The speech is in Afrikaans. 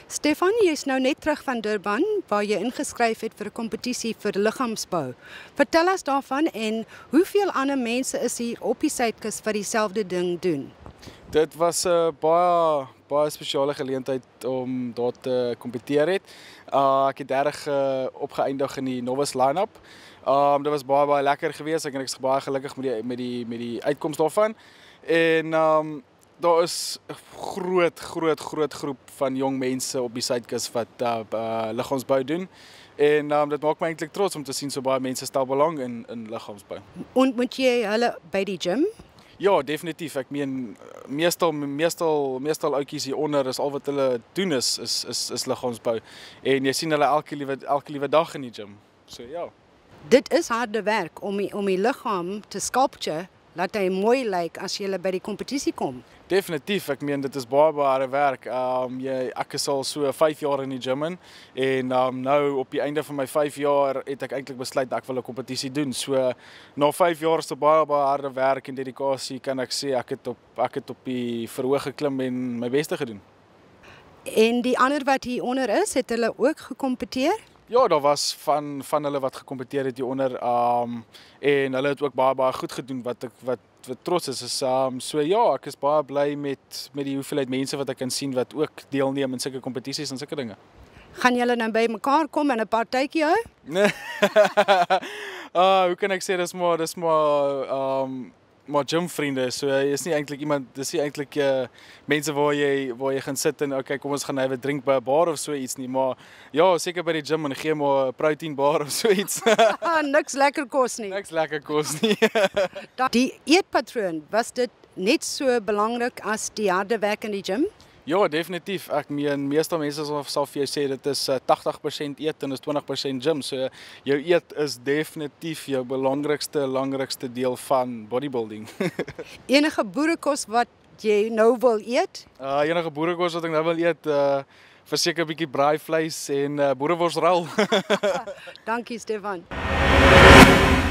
Stefan, jy is nou net terug van Durban waar jy ingeskryf het vir 'n kompetisie vir liggaamsbou. Vertel ons daarvan en hoeveel ander mense is hier op die Suidkus wat dieselfde ding doen? Dit was 'n baie spesiale geleentheid om daar te kompeteer het. Ek het 30 opgeëindig in die novice line-up. Dit was baie lekker geweest. Ek is baie gelukkig met die uitkoms daarvan. En daar is 'n groot groep van jong mense op die Suidkus wat liggaamsbou doen. En dit maak my eintlik trots om te sien so baie mense stel belang in liggaamsbou. Ontmoet jy hulle by die gym? Ja, definitief. Ek meen meestal ouetjies hier onder is al wat hulle doen is liggaamsbou. En jy sien hulle elke liewe dag in die gym. So ja. Dit is harde werk om die liggaam te sculpture, laat hy mooi lyk as jy by die kompetisie kom. Definitief, ek meen dit is baie harde werk. Ek is al so 5 jaar in die gym in en nou op die einde van my 5 jaar het ek eintlik besluit ek wil 'n kompetisie doen. So na 5 jaar is baie harde werk en dedikasie kan ek sê ek het op die verhoog geklim en my beste gedoen. En die ander wat hier onder is, het hulle ook gekompeteer? Ja, daar was van hulle wat gekompeteer het hieronder en hulle het ook baie goed gedoen wat trots is. So ja, ek is baie bly met die hoeveelheid mense wat ek kan sien wat ook deelneem in sulke kompetisies en sulke dinge. Gaan julle nou by mekaar kom en 'n partytjie hou? Nee. Hoe kan ek sê dis maar gymvriende, so is nie eintlik dis nie eintlik mense waar jy gaan sit en okay, kom ons gaan nou 'n drink by 'n bar of so iets nie, maar ja, seker by die gym en gee maar 'n protein bar of so iets. Niks lekker kos nie. Niks lekker kos nie. Die eetpatroon, was dit net so belangrik as die harde werk in die gym? Ja, definitief. Ek meen meeste mense sal vir jou sê dit is 80% eet en is 20% gym. So jou eet is definitief jou belangrikste deel van bodybuilding. Enige boerekos wat jy nou wil eet? Enige boerekos wat ek nou wil eet, verseker 'n bietjie braaivleis en boereworsrol. Dankie Stefan.